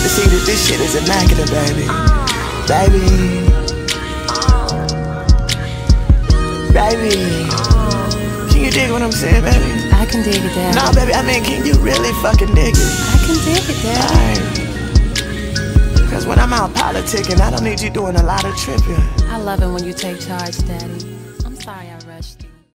to see that this shit is immaculate, baby. Baby. Baby. Can you dig what I'm saying, baby? I can dig it, Daddy. Nah, baby, I mean, can you really fucking dig it? I can dig it, Daddy. Cause when I'm out politicking, I don't need you doing a lot of tripping. I love it when you take charge, Daddy. I'm sorry I rushed you.